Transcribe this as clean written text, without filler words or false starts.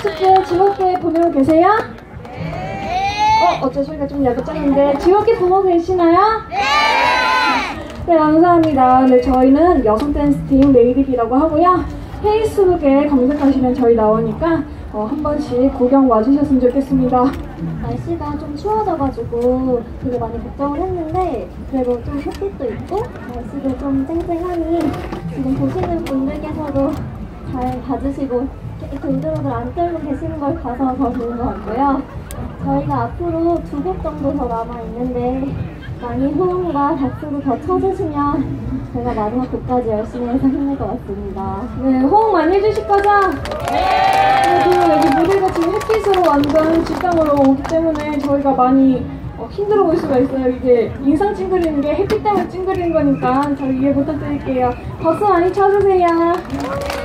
축제 즐겁게 보내고 계세요? 어째 소리가 좀 약간 작은데 즐겁게 보고 계시나요? 네, 감사합니다. 네, 저희는 여성 댄스팀 레이디비라고 하고요. 페이스북에 검색하시면 저희 나오니까 한 번씩 구경 와주셨으면 좋겠습니다. 날씨가 좀 추워져가지고 되게 많이 걱정을 했는데 그래도 좀 햇빛도 있고 날씨도 좀 쨍쨍하니 지금 보시는 분들께서도 잘 봐주시고 이렇게 우들우들 안 떨고 계시는 걸 봐서 더 좋은 것 같고요. 저희가 앞으로 2곡 정도 더 남아있는데 많이 호응과 박수로 더 쳐주시면 제가 마지막 곡까지 열심히 해서 힘낼 것 같습니다. 네, 호응 많이 해주실 거죠? 네! 그리고 여기 무대가 지금 햇빛으로 완전 직방으로 오기 때문에 저희가 많이 힘들어 보일 수가 있어요. 이게 인상 찡그리는 게 햇빛 때문에 찡그리는 거니까 잘 이해 부탁드릴게요. 박수 많이 쳐주세요.